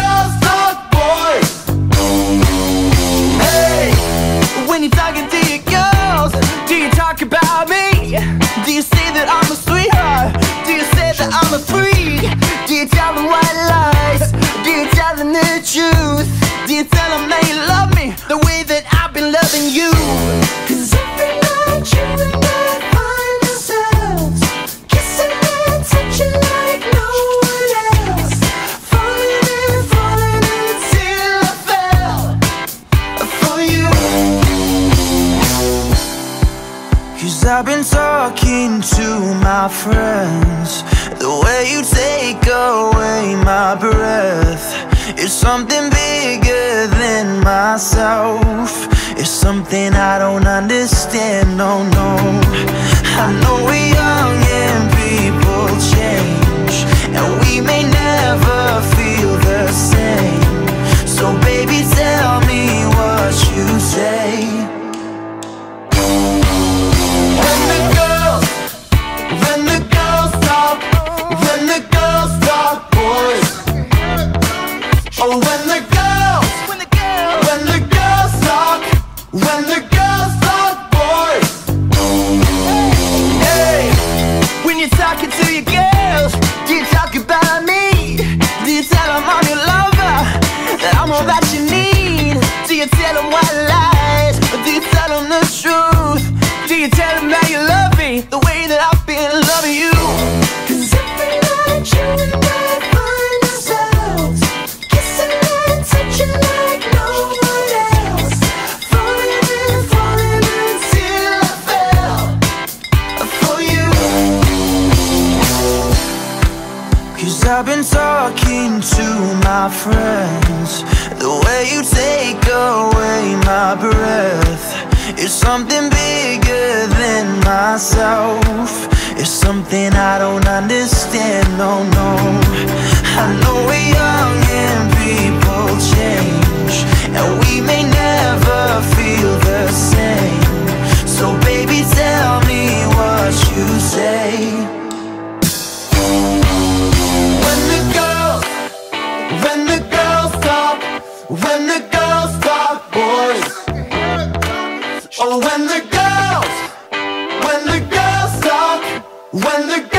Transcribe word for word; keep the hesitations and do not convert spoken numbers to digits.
girls talk, boys. Hey, when you're talking to your girls, do you talk about me? Do you say that I'm a sweetheart? Do you say that I'm a freak? Do you tell them white lies? Do you tell them the truth? Do you tell them that you love me the way that I've been loving you? Cause every night you and I find ourselves kissing and touching like no one else, falling and falling until I fell for you. Cause I've been talking to my friends, the way you take away my breath, it's something bigger than myself. It's something I don't understand, no, no. I know we're young and people change, and we may never feel the same. So baby, tell me what you say. When the girls, when the girls talk, when the girls talk, boys. Oh, when the girls, when the girls, when the girls talk, when the girls talk, boys. Hey, when you're talking to your girls, do you talk about me? Do you tell them I'm your lover, that I'm all that you need? Do you tell them white lies, or do you tell them the truth? Do you tell them that you love me the way that I've been loving you? Cause every night you and I find ourselves kissing and touching like no one else, falling and falling until I fell for you. Cause I've been talking to my friends, the way you take away my breath, it's something bigger than myself. It's something I don't understand, no, no. I know we're young and people change, and we may never feel the same. So baby, tell me what you say. When the girls, when the girls talk, when the girls talk, boys. Oh, when the girls, when the girls talk, when the girls